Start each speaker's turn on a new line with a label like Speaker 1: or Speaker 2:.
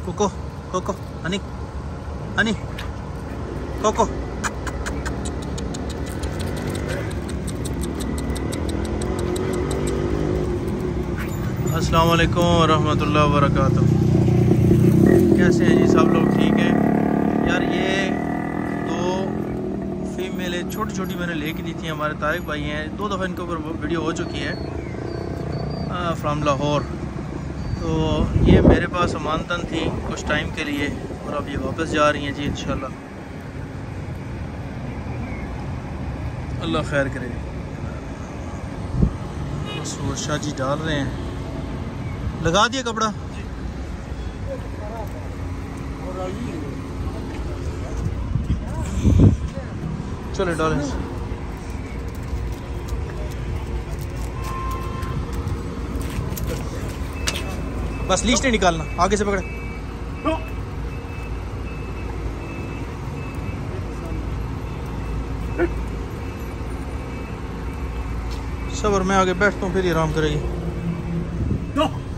Speaker 1: Cocoa coco honey honey coco. अस्सलाम वालेकुम रहमतुल्लाहि व बरकातुहू। कैसे हैं जी सब लोग? ठीक हैं यार। ये दो फीमेल छोटी छोटी मैंने लेके दी थी, हमारे तारिक भाई हैं। 2 दफ़ा इनके ऊपर वीडियो हो चुकी है फ्राम लाहौर। तो ये मेरे पास अमानतन थी कुछ टाइम के लिए और अब ये वापस जा रही हैं जी इंशाल्लाह। अल्लाह खैर करे। बस वो शाह जी डाल रहे हैं। लगा दिया कपड़ा। चलो डालें। बस लीस्ट नहीं निकालना, आगे से पकड़े। सबर मैं आगे बैठता हूँ फिर आराम करेगी।